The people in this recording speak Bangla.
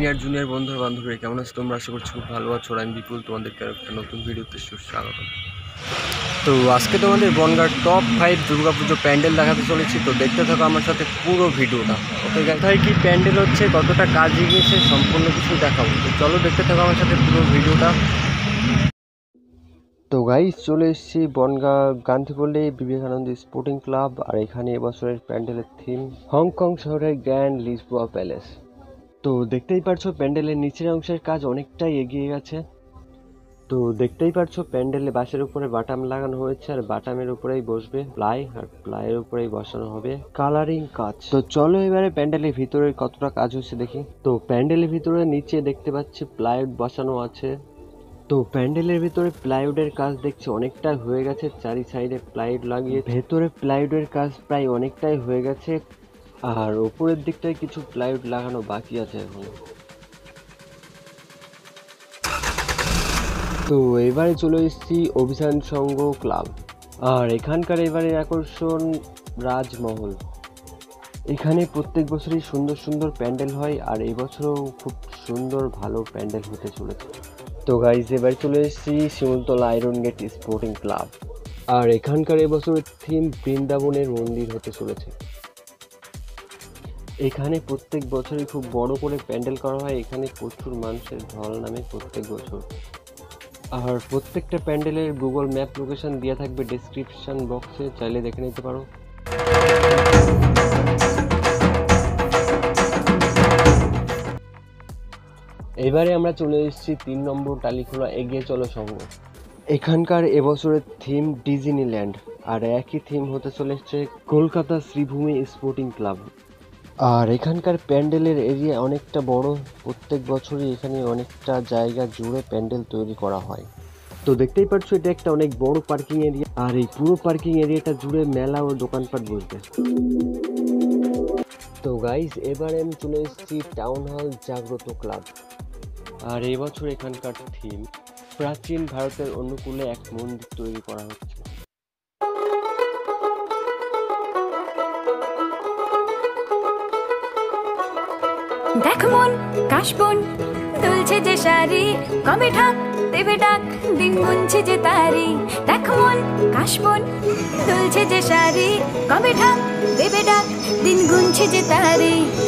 সিনিয়র জুনিয়র বন্ধু বান্ধবী কেমন আছো তোমরা? আশা করছি খুব ভালো আছো। আমি বিপুল, তোমাদেরকে একটা নতুন ভিডিওতে সুস্বাগত। তো আজকে তোমাদের বনগাঁর টপ 5 দুর্গাপুজো প্যান্ডেল দেখাতে চলেছি। তো দেখতে থাকো আমার সাথে পুরো ভিডিওটা। ওকে, কোথায় কি প্যান্ডেল হচ্ছে, কতটা কাজ এগিয়েছে, সম্পূর্ণ কিছু দেখাবো। তো চলো দেখতে থাকো আমার সাথে পুরো ভিডিওটা। তো গাইস, চলে এসেছি বনগাঁ গান্ধীপল্লী বিবেকানন্দ স্পোর্টিং ক্লাব। আর এখানে এবছরের প্যান্ডেলের থিম হংকং শহরের গ্র্যান্ড লিসবোয়া প্যালেস। তো দেখতেই পারছো প্যান্ডেলের নিচের অংশের কাজ অনেকটাই এগিয়ে গেছে। তো দেখতেই পারছো প্যান্ডেলে বাঁশের উপরে বাটাম লাগানো হয়েছে, আর বাটামের উপরেই বসবে প্লাই, আর প্লাইয়ের উপরেই বসানো হবে কালারিং কাজ। তো চলো এবারে প্যান্ডেলের ভিতরে কতটা কাজ হচ্ছে দেখি। তো প্যান্ডেলের ভিতরে নিচে দেখতে পাচ্ছি প্লাইউড বসানো আছে। তো প্যান্ডেলের ভিতরে প্লাইউডের কাজ দেখছি অনেকটাই হয়ে গেছে, চারি সাইডে প্লাইউড লাগিয়ে ভেতরে প্লাইউডের কাজ প্রায় অনেকটাই হয়ে গেছে, আর উপরের দিকটায় কিছু প্লাইউড লাগানো বাকি আছে এখন। তো এবারে চলে এসেছি অভিযান সংঘ ক্লাব, আর এখানকার এবারের আকর্ষণ রাজমহল। এখানে প্রত্যেক বছরই সুন্দর সুন্দর প্যান্ডেল হয়, আর এবছরও খুব সুন্দর ভালো প্যান্ডেল হতে চলেছে। তো গাইজ, এবারে চলে এসেছি Shimultala iron gate sporting club, আর এখানকার এবছরের থিম বৃন্দাবনের মন্দির হতে চলেছে। এখানে প্রত্যেক বছরই খুব বড় করে প্যান্ডেল করা হয়, এখানে প্রচুর মানুষের ঢল নামে প্রত্যেক বছর। আর প্রত্যেকটা প্যান্ডেলের গুগল ম্যাপ লোকেশন দেওয়া থাকবে ডেসক্রিপশন বক্সে, চাইলে দেখে নিতে পারো। এবারে আমরা চলে এসেছি 3 নম্বর টালিখোলা এগিয়ে চলো সংঘ। এখানকার এবছরের থিম ডিজনিল্যান্ড, আর একই থিম হতে চলেছে কলকাতা শ্রীভূমি স্পোর্টিং ক্লাব। আর এখানকার প্যান্ডেলের এরিয়া অনেকটা বড়, প্রত্যেক বছরই এখানে অনেকটা জায়গা জুড়ে প্যান্ডেল তৈরি করা হয়। তো দেখতেই পাচ্ছ এটা একটা অনেক বড় পার্কিং এরিয়া, আর এই পুরো পার্কিং এরিয়াটা জুড়ে মেলা ও দোকানপাট বসবে। তো গাইজ, এবারে আমি চলে এসেছি টাউন হল জাগ্রত ক্লাব, আর এবছর এখানকার থিম প্রাচীন ভারতের অনুকূলে এক মন্দির তৈরি করা হচ্ছে। দেখ মন কাশবন দুলছে যে শাড়ি, কবে ঠাক দেবে ডাক দিন গুনছে যে তারি। দেখ মন কাশবন দুলছে যে শাড়ি, কবে ঠাক দেবে ডাক দিন গুনছে যে তারি।